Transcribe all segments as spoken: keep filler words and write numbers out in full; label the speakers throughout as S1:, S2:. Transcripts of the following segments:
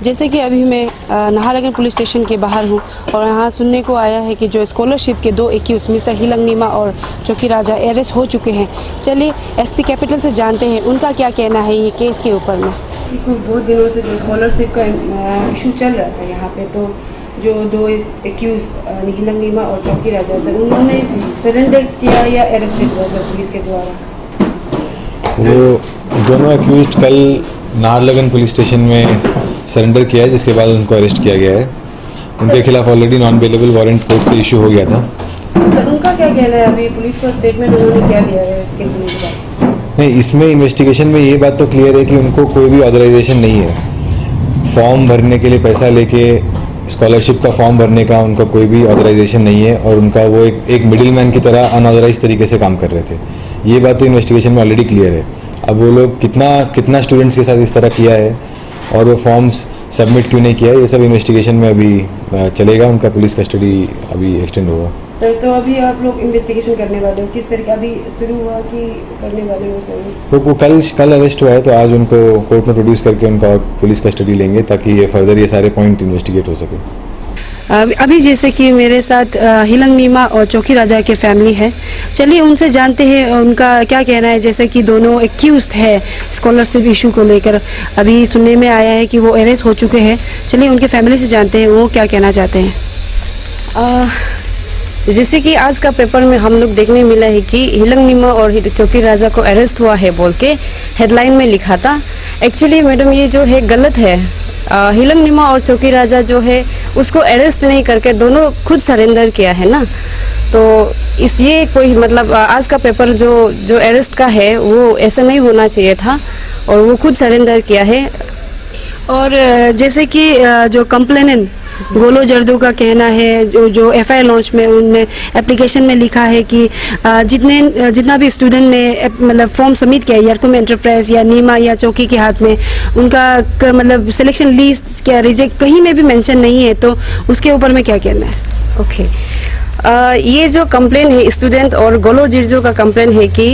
S1: जैसे कि अभी मैं नाहरलगुन पुलिस स्टेशन के बाहर हूँ और यहाँ सुनने को आया है कि जो स्कॉलरशिप के दो एक्यूज मिस्टर हिलंग नीमा और चौकी राजा अरेस्ट हो चुके हैं। चलिए एसपी कैपिटल से जानते हैं उनका क्या कहना है ये केस के ऊपर में। बहुत दिनों से जो स्कॉलरशिप का इशू चल रहा था यहाँ पे, तो जो दो एक्यूज हिलंग नीमा और चौकी राजा सर, उन्होंने सरेंडर किया या अरेस्टेड हुआ सर पुलिस के द्वारा?
S2: वो दोनों एक्यूज कल नाहरलगुन पुलिस स्टेशन में सरेंडर किया है, जिसके बाद उनको अरेस्ट किया गया है। उनके खिलाफ already non bailable warrant court से इशू हो गया था।
S1: सर उनका क्या कहना है? अभी पुलिस का स्टेटमेंट उन्होंने क्या दिया है इसके बाद?
S2: नहीं, इसमें इन्वेस्टिगेशन में ये बात तो क्लियर है कि उनको कोई भी ऑथराइजेशन नहीं है। फॉर्म भरने के लिए पैसा लेके स्कॉलरशिप का फॉर्म भरने का उनका कोई भी ऑथराइजेशन नहीं है और उनका वो एक एक मिडिल मैन की तरह अनऑथराइज तरीके से काम कर रहे थे। ये बात तो इन्वेस्टिगेशन में ऑलरेडी क्लियर है। अब वो लोग कितना कितना स्टूडेंट्स के साथ इस तरह किया है और वो फॉर्म्स सबमिट क्यों नहीं किया है, ये सब इन्वेस्टिगेशन में अभी चलेगा। उनका पुलिस कस्टडी अभी एक्सटेंड होगा।
S1: सर तो अभी आप लोग इन्वेस्टिगेशन करने वाले हो, किस तरीके अभी शुरू हुआ कि करने वाले हो सर?
S2: तो वो कल कल अरेस्ट हुआ है, तो आज उनको कोर्ट में प्रोड्यूस करके उनका पुलिस कस्टडी लेंगे ताकि ये फर्दर ये सारे पॉइंट इन्वेस्टिगेट हो सके।
S1: अभी जैसे कि मेरे साथ हिलंग नीमा और चौकी राजा के फैमिली है, चलिए उनसे जानते हैं उनका क्या कहना है। जैसे कि दोनों एक्यूज्ड है स्कॉलरशिप इशू को लेकर, अभी सुनने में आया है कि वो अरेस्ट हो चुके हैं। चलिए उनके फैमिली से जानते हैं वो क्या कहना चाहते हैं। आ, जैसे कि आज का पेपर में हम लोग देखने मिला है कि हिलंग नीमा और चौकी राजा को अरेस्ट हुआ है बोल के हेडलाइन में लिखा था। एक्चुअली मैडम ये जो है गलत है। आ, हिलंग नीमा और चौकी राजा जो है उसको अरेस्ट नहीं करके दोनों खुद सरेंडर किया है ना, तो इसलिए कोई मतलब आज का पेपर जो जो अरेस्ट का है वो ऐसा नहीं होना चाहिए था और वो खुद सरेंडर किया है। और जैसे कि जो कंप्लेनेंट गोलो जर्दू का कहना है, जो जो एफ आई आर लॉन्च में उनने एप्लीकेशन में लिखा है कि जितने जितना भी स्टूडेंट ने मतलब फॉर्म सबमिट किया यारकुम एंटरप्राइज या नीमा या चौकी के हाथ में, उनका मतलब सिलेक्शन लिस्ट क्या रिजेक्ट कहीं में भी मेंशन नहीं है, तो उसके ऊपर में क्या कहना है? Okay okay. uh, ये जो कंप्लेन है स्टूडेंट और गोलो जर्दू का कंप्लेन है कि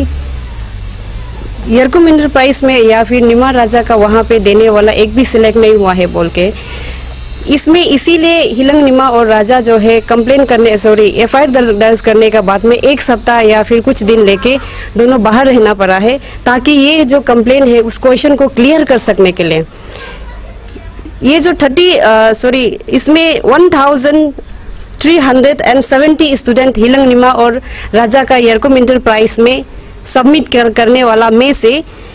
S1: यारकुम एंटरप्राइज में या फिर नीमा राजा का वहाँ पे देने वाला एक भी सिलेक्ट नहीं हुआ है बोल के, इसमें इसीलिए हिलंग नीमा और राजा जो है कंप्लेन करने सॉरी एफ आई आर दर्ज करने का बाद में एक सप्ताह या फिर कुछ दिन लेके दोनों बाहर रहना पड़ा है, ताकि ये जो कंप्लेन है उस क्वेश्चन को क्लियर कर सकने के लिए। ये जो थर्टी सॉरी इसमें one thousand three hundred and seventy student Hilang Nima और राजा का यारकुम एंटरप्राइज में सबमिट कर, करने वाला में से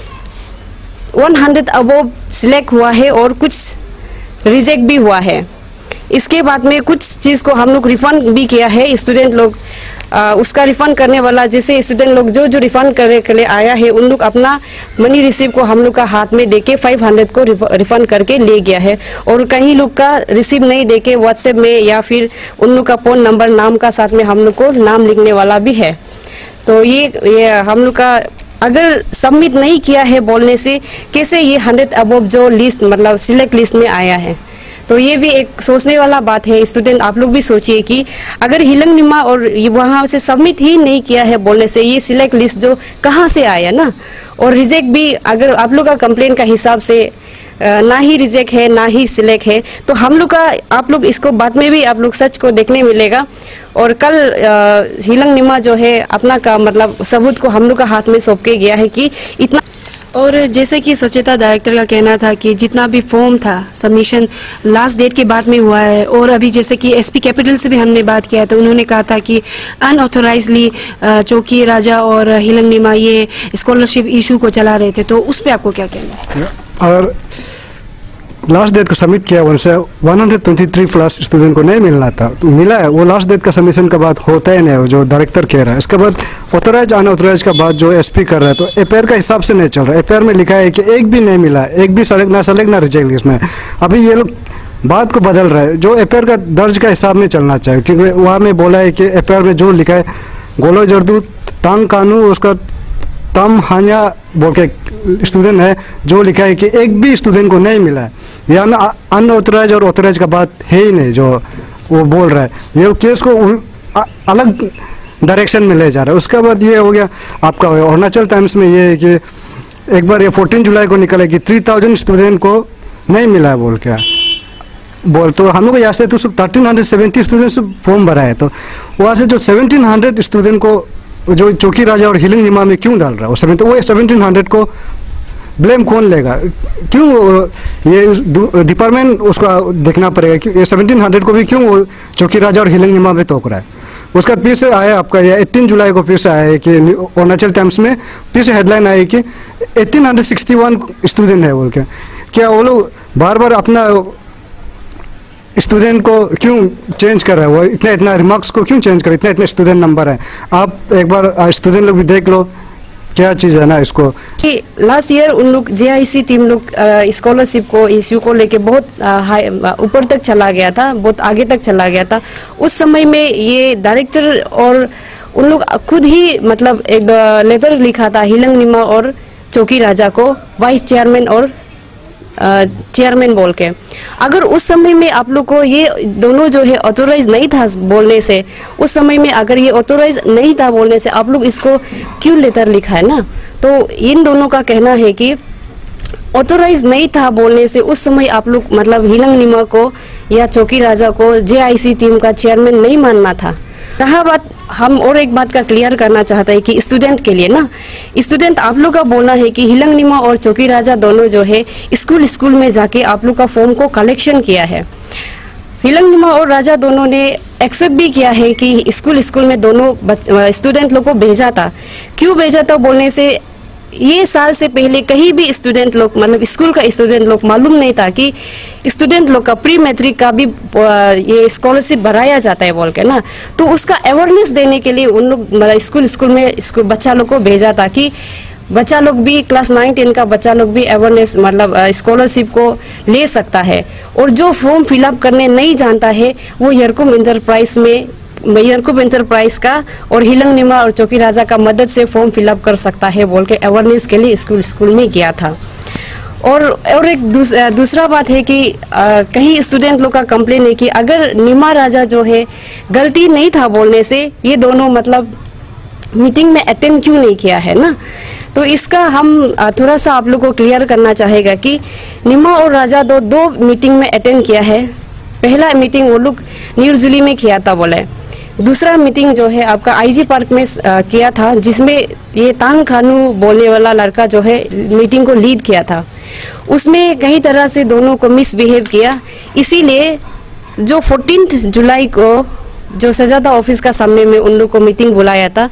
S1: वन हंड्रेड अबोव सिलेक्ट हुआ है और कुछ रिजेक्ट भी हुआ है। इसके बाद में कुछ चीज़ को हम लोग रिफंड भी किया है। स्टूडेंट लोग आ, उसका रिफंड करने वाला जैसे स्टूडेंट लोग जो जो रिफंड करने के लिए आया है उन लोग अपना मनी रिसीव को हम लोग का हाथ में देके फाइव हंड्रेड को रिफंड करके ले गया है। और कहीं लोग का रिसीव नहीं देके व्हाट्सएप में या फिर उन लोग का फ़ोन नंबर नाम का साथ में हम लोग को नाम लिखने वाला भी है। तो ये ये हम लोग का अगर सबमिट नहीं किया है बोलने से कैसे ये हंड्रेड अबव जो लिस्ट मतलब सिलेक्ट लिस्ट में आया है, तो ये भी एक सोचने वाला बात है। स्टूडेंट आप लोग भी सोचिए कि अगर हिलंग नीमा और वहाँ से सबमिट ही नहीं किया है बोलने से ये सिलेक्ट लिस्ट जो कहाँ से आया ना, और रिजेक्ट भी अगर आप लोग का कंप्लेन का हिसाब से ना ही रिजेक्ट है ना ही सिलेक्ट है, तो हम लोग का आप लोग इसको बाद में भी आप लोग सच को देखने मिलेगा। और कल हिलंग नीमा जो है अपना का मतलब सबूत को हम लोग का हाथ में सौंप के गया है कि इतना। और जैसे कि सचेता डायरेक्टर का कहना था कि जितना भी फॉर्म था सबमिशन लास्ट डेट के बाद में हुआ है। और अभी जैसे कि एसपी कैपिटल से भी हमने बात किया तो उन्होंने कहा था कि अनऑथोराइजली चौकी राजा और हिलंग नीमा ये स्कॉलरशिप इशू को चला रहे थे, तो उस पर आपको क्या कहना है?
S3: और लास्ट डेट को सबमिट किया उनसे one hundred twenty three plus student को नहीं मिलना था, तो मिला है। वो लास्ट डेट का सबमिशन के बाद होता ही नहीं, जो डायरेक्टर कह रहा है। इसके बाद ऑथोराइज अनऑथोराइज का बाद जो एसपी कर रहा है, तो एफआईआर का हिसाब से नहीं चल रहा। एफआईआर में लिखा है कि एक भी नहीं मिला, एक भी सेलेक्ट ना सेलेक्ट ना रिजेक्ट इसमें। अभी ये लोग बात को बदल रहा है, जो एफआईआर का दर्ज का हिसाब में चलना चाहिए, क्योंकि वहाँ में बोला है कि एफआईआर में जो लिखा है गोलो जर्दू तांग कानू उसका तम हानिया बोल के स्टूडेंट है, जो लिखा है कि एक भी स्टूडेंट को नहीं मिला है। यहाँ में अनऑथराइज और ऑथराइज का बात है ही नहीं जो वो बोल रहा है। ये केस को अलग डायरेक्शन में ले जा रहा है। उसके बाद ये हो गया आपका अरुणाचल टाइम्स में ये है कि एक बार ये चौदह जुलाई को निकला कि तीन हज़ार स्टूडेंट को नहीं मिला है बोल के। बोल तो हम लोग यहाँ से तो सब थर्टीन हंड्रेड सेवेंटी स्टूडेंट सब फॉर्म भरा है, तो वहाँ से जो सेवनटीन हंड्रेड स्टूडेंट को जो चौकी राजा और हिलिंग निमा में क्यों डाल रहा है वो सेवन, तो वो सेवनटीन हंड्रेड को ब्लेम कौन लेगा? क्यों ये डिपार्टमेंट उसको देखना पड़ेगा कि ये सेवनटीन हंड्रेड को भी क्यों वो चौकी राजा और हिलिंग निमा में तोक रहा है? उसका फिर से आया आपका ये अठारह जुलाई को फिर से आया है कि अरुणाचल टाइम्स में फिर से हेडलाइन आई कि eighteen hundred sixty one student है बोल के। क्या वो लोग बार बार अपना स्टूडेंट को क्यों चेंज कर रहा है? वो इतना इतना रिमार्क्स को क्यों चेंज कर रहा है? इतना इतना स्टूडेंट नंबर है, आप एक बार स्टूडेंट लोग भी देख लो क्या चीज़ है ना इसको।
S1: कि लास्ट ईयर उन लोग जे आई सी टीम लोग स्कॉलरशिप को इश्यू को लेके बहुत हाई ऊपर तक चला गया था, बहुत आगे तक चला गया था। उस समय में ये डायरेक्टर और उन लोग खुद ही मतलब एक लेटर लिखा था हिलंग निमा और चौकी राजा को, वाइस चेयरमैन और चेयरमैन बोल के। अगर उस समय में आप लोग को ये दोनों जो है ऑथोराइज नहीं था बोलने से, उस समय में अगर ये ऑथोराइज नहीं था बोलने से आप लोग इसको क्यों लेटर लिखा है ना? तो इन दोनों का कहना है कि ऑथोराइज नहीं था बोलने से उस समय आप लोग मतलब हिलंग निमा को या चौकी राजा को जे आई सी टीम का चेयरमैन नहीं मानना था। रहा बात, हम और एक बात का क्लियर करना चाहते हैं कि स्टूडेंट के लिए ना, स्टूडेंट आप लोग का बोलना है कि हिलंग निमा और चौकी राजा दोनों जो है स्कूल स्कूल में जाके आप लोग का फॉर्म को कलेक्शन किया है। हिलंग निमा और राजा दोनों ने एक्सेप्ट भी किया है कि स्कूल स्कूल में दोनों स्टूडेंट लोग को भेजा था। क्यों भेजा था बोलने से, ये साल से पहले कहीं भी स्टूडेंट लोग मतलब स्कूल का स्टूडेंट लोग मालूम नहीं था कि स्टूडेंट लोग का प्री मैट्रिक का भी ये स्कॉलरशिप भराया जाता है बोल के ना। तो उसका अवेयरनेस देने के लिए उन लोग मतलब स्कूल स्कूल में स्कूल बच्चा लोग को भेजा था कि बच्चा लोग भी क्लास नाइन टेन का बच्चा लोग भी अवेयरनेस मतलब स्कॉलरशिप को ले सकता है। और जो फॉर्म फिलअप करने नहीं जानता है वो यरकुम इंटरप्राइज में यरकुम इंटरप्राइज का और हिलंग निमा और चौकी राजा का मदद से फॉर्म फिलअप कर सकता है बोल के अवेयरनेस के लिए स्कूल स्कूल में गया था। और और एक दूस, दूसरा बात है कि आ, कहीं स्टूडेंट लोग का कंप्लेन है कि अगर निमा राजा जो है गलती नहीं था बोलने से ये दोनों मतलब मीटिंग में अटेंड क्यों नहीं किया है ना। तो इसका हम थोड़ा सा आप लोग को क्लियर करना चाहेगा कि निमा और राजा दो दो मीटिंग में अटेंड किया है। पहला मीटिंग वो लोग न्यूजुली में किया था बोले, दूसरा मीटिंग जो है आपका आईजी पार्क में आ, किया था, जिसमें ये तांग खानू बोलने वाला लड़का जो है मीटिंग को लीड किया था। उसमें कई तरह से दोनों को मिसबिहेव किया, इसीलिए जो फोर्टीन्थ जुलाई को जो सजादा ऑफिस का सामने में उन लोग को मीटिंग बुलाया था,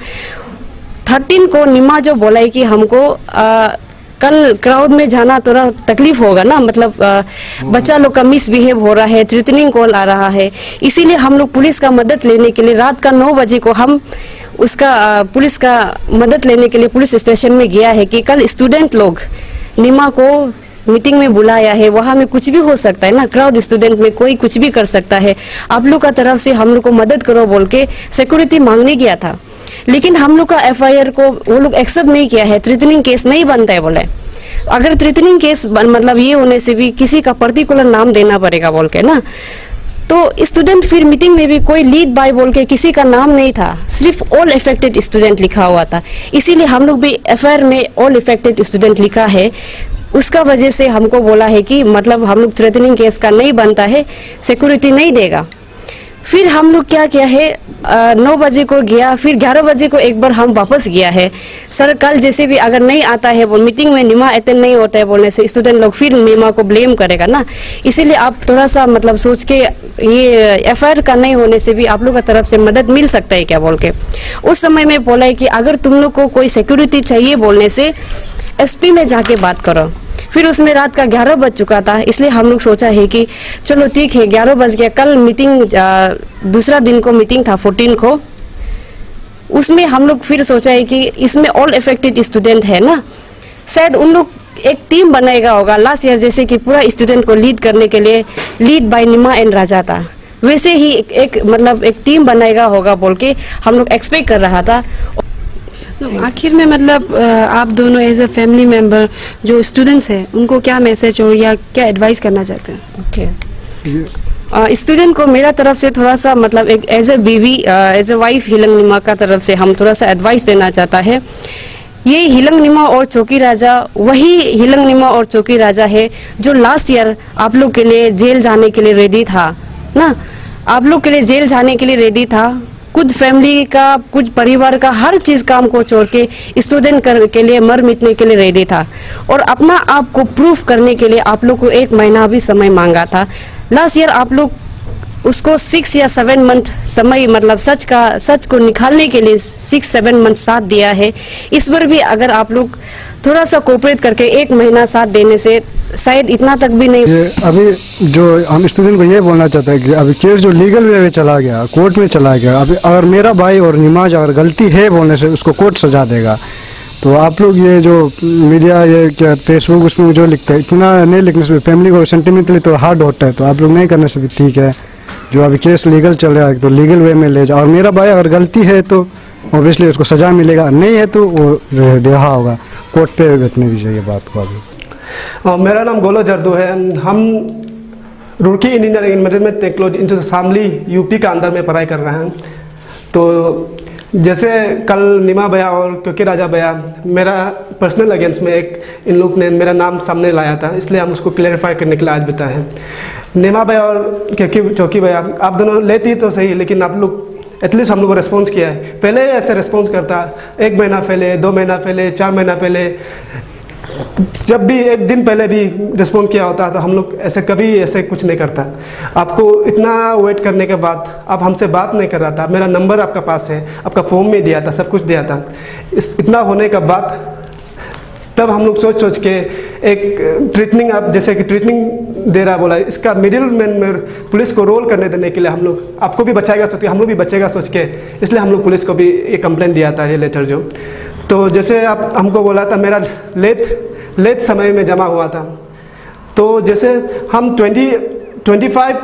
S1: थर्टीन को निमा जो बोला है कि हमको आ, कल क्राउड में जाना थोड़ा तकलीफ होगा ना, मतलब आ, बच्चा लोग का मिसबिहेव हो रहा है, थ्रेटनिंग कॉल आ रहा है, इसीलिए हम लोग पुलिस का मदद लेने के लिए रात का नौ बजे को हम उसका आ, पुलिस का मदद लेने के लिए पुलिस स्टेशन में गया है कि कल स्टूडेंट लोग निमा को मीटिंग में बुलाया है, वहाँ में कुछ भी हो सकता है ना, क्राउड स्टूडेंट में कोई कुछ भी कर सकता है, आप लोग का तरफ से हम लोग को मदद करो बोल के सिक्योरिटी मांगने गया था। लेकिन हम लोग का एफ आई आर को वो लोग एक्सेप्ट नहीं किया है, थ्रेटनिंग केस नहीं बनता है बोले। अगर थ्रेटनिंग केस मतलब ये होने से भी किसी का पर्टिकुलर नाम देना पड़ेगा बोल के ना, तो स्टूडेंट फिर मीटिंग में भी कोई लीड बाय बोल के किसी का नाम नहीं था, सिर्फ ऑल इफेक्टेड स्टूडेंट लिखा हुआ था। इसीलिए हम लोग भी एफ आई आर में ऑल इफेक्टेड स्टूडेंट लिखा है। उसका वजह से हमको बोला है कि मतलब हम लोग थ्रेटनिंग केस का नहीं बनता है, सिक्योरिटी नहीं देगा। फिर हम लोग क्या किया है, नौ बजे को गया, फिर ग्यारह बजे को एक बार हम वापस गया है। सर कल जैसे भी अगर नहीं आता है वो मीटिंग में निमा अटेंड नहीं होता है बोलने से स्टूडेंट लोग फिर निमा को ब्लेम करेगा ना, इसीलिए आप थोड़ा सा मतलब सोच के ये एफ आई आर का नहीं होने से भी आप लोग की तरफ से मदद मिल सकता है क्या बोल के। उस समय में बोला है कि अगर तुम लोग को कोई सिक्योरिटी चाहिए बोलने से एस पी में जाके बात करो। फिर उसमें रात का ग्यारह बज चुका था, इसलिए हम लोग सोचा है कि चलो ठीक है ग्यारह बज गया, कल मीटिंग दूसरा दिन को मीटिंग था फोर्टीन को, उसमें हम लोग फिर सोचा है कि इसमें ऑल इफेक्टेड स्टूडेंट है ना, शायद उन लोग एक टीम बनाएगा होगा लास्ट ईयर जैसे कि पूरा स्टूडेंट को लीड करने के लिए lead by Nima and Raja था, वैसे ही एक, एक मतलब एक टीम बनाएगा होगा बोल के हम लोग एक्सपेक्ट कर रहा था।
S4: तो आखिर में मतलब आप दोनों एज ए फैमिली मेंबर जो स्टूडेंट्स हैं उनको क्या मैसेज और या क्या एडवाइस करना चाहते हैं?
S1: ओके, स्टूडेंट को मेरा तरफ से थोड़ा सा मतलब एक एज ए बीवी एज ए वाइफ हिलंग निमा का तरफ से हम थोड़ा सा एडवाइस देना चाहता है ये हिलंग निमा और चौकी राजा वही हिलंग निमा और चौकी राजा है जो लास्ट ईयर आप लोग के लिए जेल जाने के लिए रेडी था ना, आप लोग के लिए जेल जाने के लिए रेडी था। कुछ फैमिली का, कुछ परिवार का हर चीज काम को छोड़ के स्टूडेंट कर के लिए मर मिटने के लिए रेडी था और अपना आप को प्रूफ करने के लिए आप लोग को एक महीना भी समय मांगा था। लास्ट ईयर आप लोग उसको सिक्स या सेवन मंथ समय, मतलब सच का सच को निकालने के लिए सिक्स सेवन मंथ साथ दिया है। इस बार भी अगर आप लोग थोड़ा सा कोऑपरेट करके एक महीना साथ देने से शायद इतना तक भी नहीं।
S3: ये अभी जो हम स्टूडेंट को ये बोलना चाहते हैं कि अभी केस जो लीगल वे में चला गया, कोर्ट में चला गया, अभी अगर मेरा भाई और निमाज अगर गलती है बोलने से उसको कोर्ट सजा देगा। तो आप लोग ये जो मीडिया ये क्या फेसबुक उसमें जो लिखते हैं इतना नहीं लिखने से फैमिली को सेंटिमेंटली तो हार्ड होता है, तो आप लोग नहीं करने से भी ठीक है। जो अभी केस लीगल चल रहा है तो लीगल वे में ले जाओ, और मेरा भाई अगर गलती है तो ऑब्वियसली उसको सज़ा मिलेगा, नहीं है तो वो रिहा होगा। कोर्ट पे बैठने दीजिए ये बात को अभी।
S5: मेरा नाम गोलो जर्दू है। हम Roorkee engineering management technology institute Shamli UP का अंदर में पढ़ाई कर रहे हैं। तो जैसे कल निमा भैया और क्योंकि राजा भैया मेरा पर्सनल अगेंस्ट में एक इन लोग ने मेरा नाम सामने लाया था, इसलिए हम उसको क्लैरिफाई करने के लिए आज बताए हैं। निमा भैया और क्योंकि चौकी भैया आप दोनों लेती तो सही, लेकिन आप लोग एटलीस्ट हम लोग को रिस्पॉन्स किया है। पहले ऐसे रिस्पॉन्स करता, एक महीना पहले, दो महीना पहले, चार महीना पहले, जब भी एक दिन पहले भी रिस्पॉन्ड किया होता तो हम लोग ऐसे कभी ऐसे कुछ नहीं करता। आपको इतना वेट करने के बाद आप हमसे बात नहीं कर रहा था, मेरा नंबर आपका पास है, आपका फॉर्म में दिया था, सब कुछ दिया था। इस इतना होने के बाद तब हम लोग सोच सोच के एक ट्रीटमेंट, आप जैसे कि ट्रीटमेंट दे रहा बोला, इसका मिडिल मैन में पुलिस को रोल करने देने के लिए हम लोग आपको भी बचाएगा सोच के, हम लोग भी बचेगा सोच के, इसलिए हम लोग पुलिस को भी ये कंप्लेंट दिया था, ये लेटर जो। तो जैसे आप हमको बोला था मेरा लेट लेट समय में जमा हुआ था, तो जैसे हम ट्वेंटी ट्वेंटी फाइव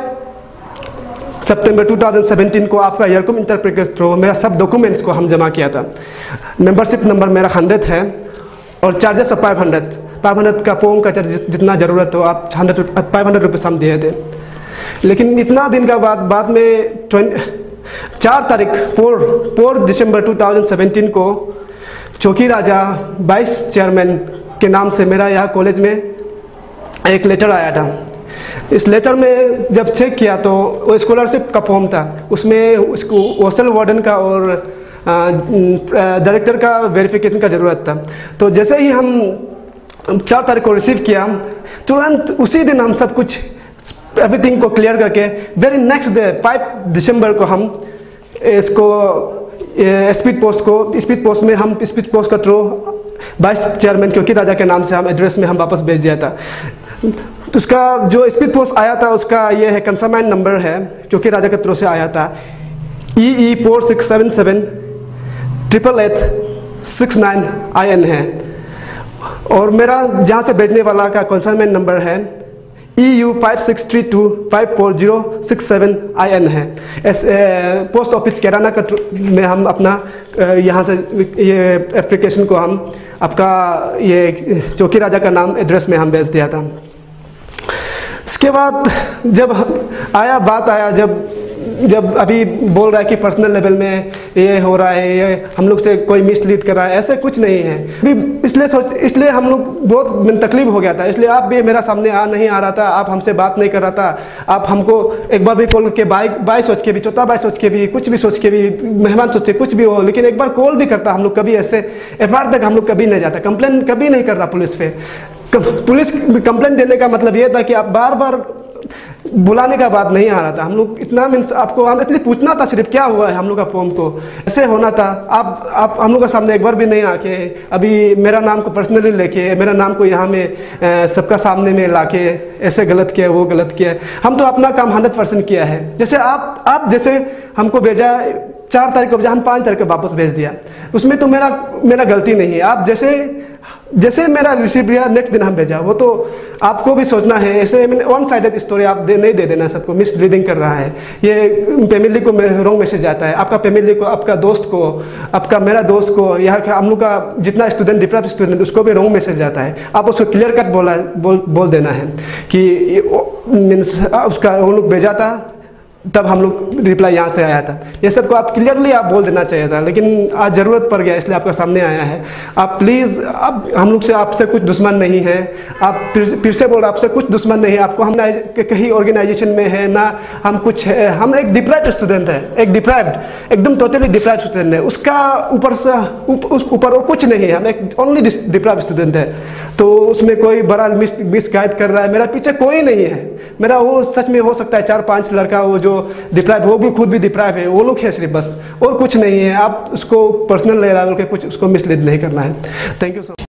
S5: सितंबर टू थाउजेंड सेवेंटीन को आपका यरकुम इंटरप्रेट के थ्रू मेरा सब डॉक्यूमेंट्स को हम जमा किया था। मेंबरशिप नंबर मेरा हंड्रेड है और charges of five hundred five hundred का फॉर्म का चार्ज जितना ज़रूरत हो आप हंड्रेड फाइव हंड्रेड रुपीज़ हम दिए थे। लेकिन इतना दिन का बाद बाद में ट्वेंटी चार तारीख फोर फोर दिसंबर टू थाउजेंड सेवेंटीन को चौकी राजा वाइस चेयरमैन के नाम से मेरा यहाँ कॉलेज में एक लेटर आया था। इस लेटर में जब चेक किया तो वो स्कॉलरशिप का फॉर्म था, उसमें उसको हॉस्टल वार्डन का और डायरेक्टर का वेरिफिकेशन का ज़रूरत था। तो जैसे ही हम चार तारीख को रिसीव किया, तुरंत उसी दिन हम सब कुछ एवरीथिंग को क्लियर करके वेरी नेक्स्ट डे फाइव दिसंबर को हम इसको स्पीड पोस्ट को स्पीड पोस्ट में हम स्पीड पोस्ट का थ्रू वाइस चेयरमैन क्योंकि राजा के नाम से हम एड्रेस में हम वापस भेज दिया था। उसका जो स्पीड पोस्ट आया था उसका ये है कंसाइनमेंट नंबर है, क्योंकि राजा के थ्रू से आया था E E four six seven seven triple eight six nine I N है। और मेरा जहाँ से भेजने वाला का कंसाइनमेंट नंबर है E U five six three two five four zero six seven I N है। एस पोस्ट ऑफिस कैराना का में हम अपना यहाँ से ये एप्लीकेशन को हम आपका ये चौकी राजा का नाम एड्रेस में हम भेज दिया था। इसके बाद जब आया बात आया जब जब अभी बोल रहा है कि पर्सनल लेवल में ये हो रहा है, ये हम लोग से कोई मिसलीड कर रहा है, ऐसा कुछ नहीं है। अभी इसलिए सोच इसलिए हम लोग बहुत तकलीफ हो गया था, इसलिए आप भी मेरा सामने आ नहीं आ रहा था, आप हमसे बात नहीं कर रहा था। आप हमको एक बार भी कॉल के बाई बाई सोच के भी, चौथा बाई सोच के भी, कुछ भी सोच के भी, मेहमान सोच के कुछ भी हो, लेकिन एक बार कॉल भी करता। हम लोग कभी ऐसे एफ आई आर तक हम लोग कभी नहीं जाता, कंप्लेन कभी नहीं करता पुलिस पे। पुलिस कंप्लेन देने का मतलब ये था कि आप बार बार बुलाने का बात नहीं आ रहा था। हम लोग इतना मीन्स आपको हम इसलिए पूछना था सिर्फ क्या हुआ है हम लोग का फॉर्म को, ऐसे होना था। आप आप हम लोग के सामने एक बार भी नहीं आके अभी मेरा नाम को पर्सनली लेके मेरा नाम को यहाँ में सबका सामने में लाके ऐसे गलत किया वो गलत किया। हम तो अपना काम हंड्रेड परसेंट किया है। जैसे आप आप जैसे हमको भेजा चार तारीख को भेजा, हम पाँच तारीख को वापस भेज दिया, उसमें तो मेरा मेरा गलती नहीं है। आप जैसे जैसे मेरा रिसीव किया नेक्स्ट दिन हम भेजा, वो तो आपको भी सोचना है। ऐसे वन साइडेड स्टोरी आप दे नहीं दे देना, सबको मिसलीडिंग कर रहा है। ये फैमिली को रॉन्ग मैसेज आता है, आपका फैमिली को, आपका दोस्त को, आपका मेरा दोस्त को, यहाँ का हम लोग का जितना स्टूडेंट डिप्राइव स्टूडेंट उसको भी रॉन्ग मैसेज आता है। आप उसको क्लियर कट बोला बोल बोल देना है कि मीन्स उसका वो लोग भेजा था तब हम लोग रिप्लाई यहाँ से आया था। ये सबको आप क्लियरली आप बोल देना चाहिए था, लेकिन आज ज़रूरत पड़ गया इसलिए आपका सामने आया है। आप प्लीज़, आप हम लोग से आपसे कुछ दुश्मन नहीं है, आप फिर फिर से बोल, आपसे कुछ दुश्मन नहीं है, आपको हम कहीं ऑर्गेनाइजेशन में है ना हम कुछ है, हम एक डिप्राइव्ड स्टूडेंट है, एक डिप्राइव्ड एकदम टोटली डिप्राइव्ड स्टूडेंट है, उसका ऊपर से उप, उस ऊपर और कुछ नहीं है, हम एक ओनली डिप्राइव्ड स्टूडेंट है। तो उसमें कोई बड़ा मिस मिसगाइड कर रहा है, मेरा पीछे कोई नहीं है, मेरा वो सच में हो सकता है चार पांच लड़का वो जो डिप्राइव, वो भी खुद भी डिप्राइव है, वो लोग है सिर्फ बस, और कुछ नहीं है। आप उसको पर्सनल लेवल के कुछ उसको मिसलीड नहीं करना है। Thank you so much.